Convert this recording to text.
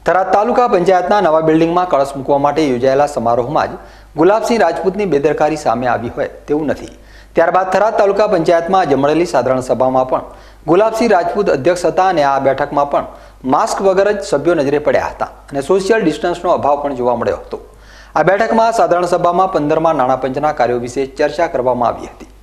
થરાદ તાલુકા પંચાયતના નવા બિલ્ડિંગમાં કળશ મૂકવા માટે યોજાયેલા સમારોહમાં જ ગુલાબસિંહ રાજપૂતની બેદરકારી સામે આવી હોય તેવું નથી। ત્યારબાદ થરાદ તાલુકા પંચાયતમાં જમણેલી સાધારણ સભામાં પણ ગુલાબસિંહ રાજપૂત અધ્યક્ષ હતા અને આ બેઠકમાં પણ માસ્ક વગર જ સભ્યો નજરે પડ્યા હતા અને સોશિયલ ડિસ્ટન્સનો અભાવ પણ જોવા મળ્યો હતો। આ બેઠકમાં સાધારણ સભામાં 15મા નાણાં પંચના કાર્યો વિશે ચર્ચા કરવામાં આવી હતી।